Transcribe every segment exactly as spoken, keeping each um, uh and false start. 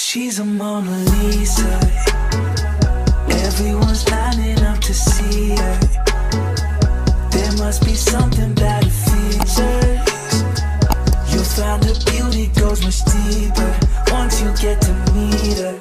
She's a Mona Lisa. Everyone's lining up to see her. There must be something about her features. You'll find her beauty goes much deeper once you get to meet her.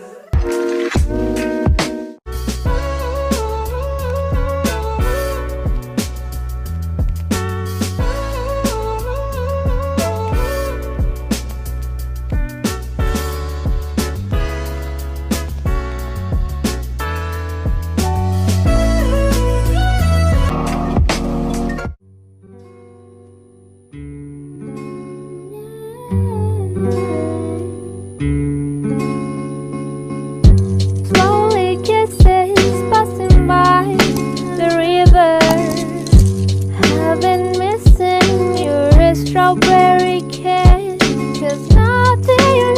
Slowly kisses passing by the river. I've been missing your strawberry kiss, 'cause nothing